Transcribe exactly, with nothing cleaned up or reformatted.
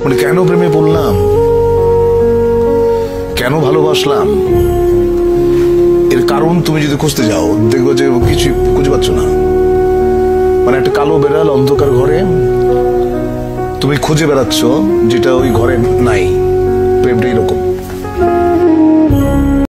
মানে কেন প্রেমে পড়লাম, কেন ভালোবাসলাম, এর কারণ তুমি যদি খুঁজতে যাও দেখবো যে কিছু খুঁজে পাচ্ছ না। মানে একটা কালো বেড়াল অন্ধকার ঘরে তুমি খুঁজে বেড়াচ্ছ যেটা ওই ঘরে নাই। প্রেমটা এরকম।